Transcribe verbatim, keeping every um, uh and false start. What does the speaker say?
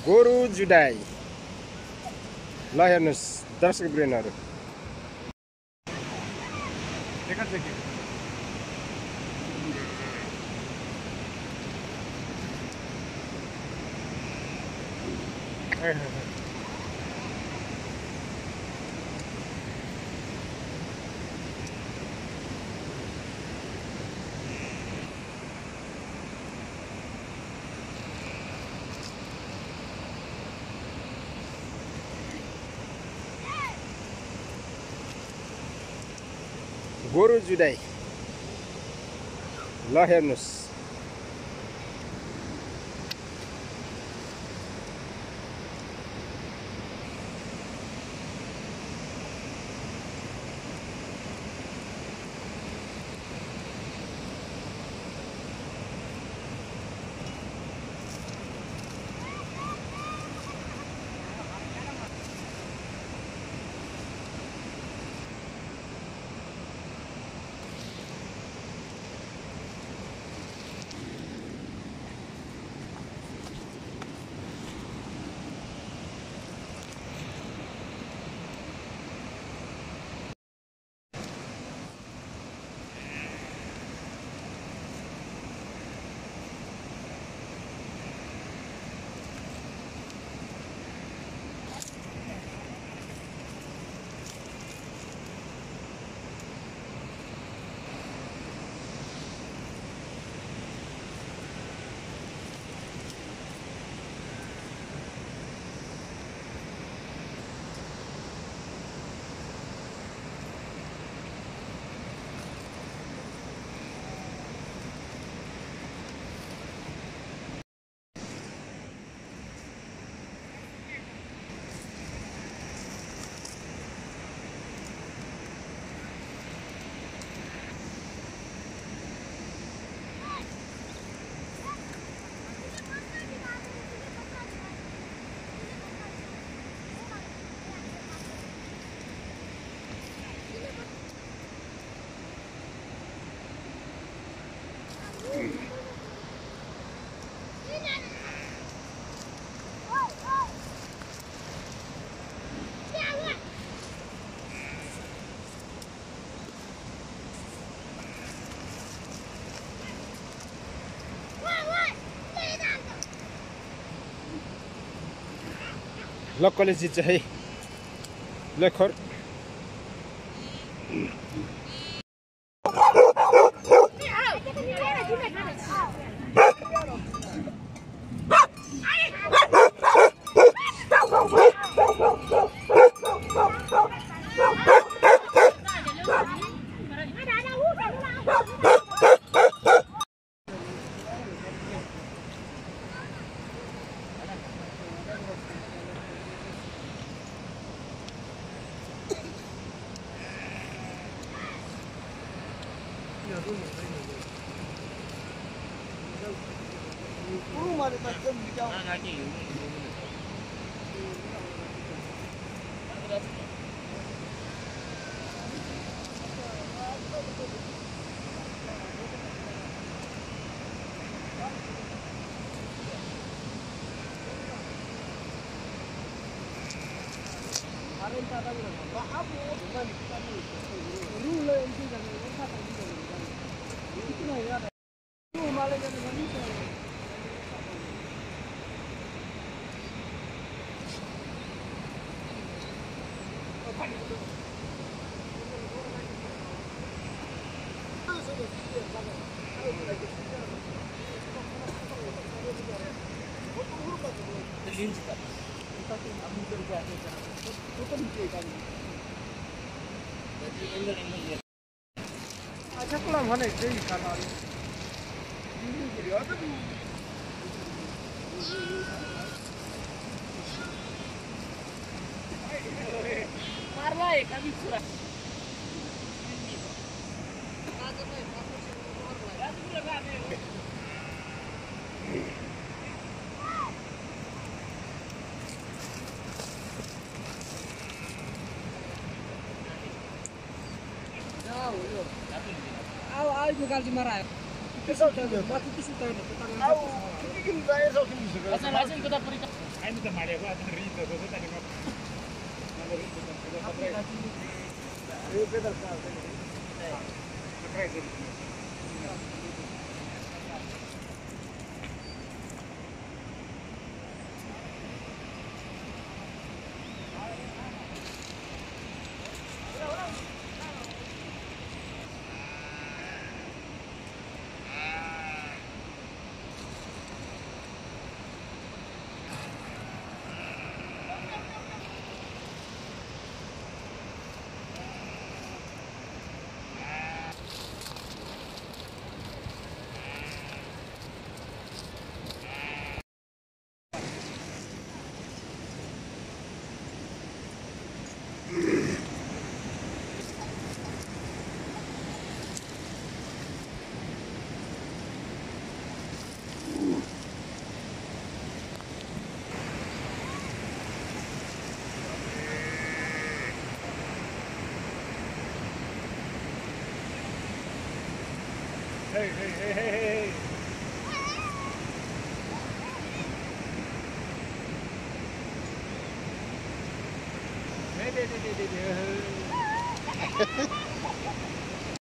गोरु जुदाई ल हेर्नुहोस् दर्शक वृन्दहरू गोरु जुदाई ल हेर्नुहोस् ल कसले जित्छ है ल खर अच्छा कुला भने त्यही खानाहरु मारला एका बिचुरा Au, au, itu kali marah. Kesal kan? Pasti itu sudah. Au, ini kan saya so sini. Asal asal kita berikan. Ini sama dia gua tadi itu gua tadi mau. Ada itu kan sudah pakai. Ini pedal kan. Pakai ini. Hey, hey, hey, hey, hey. Hey, hey, hey, hey, hey.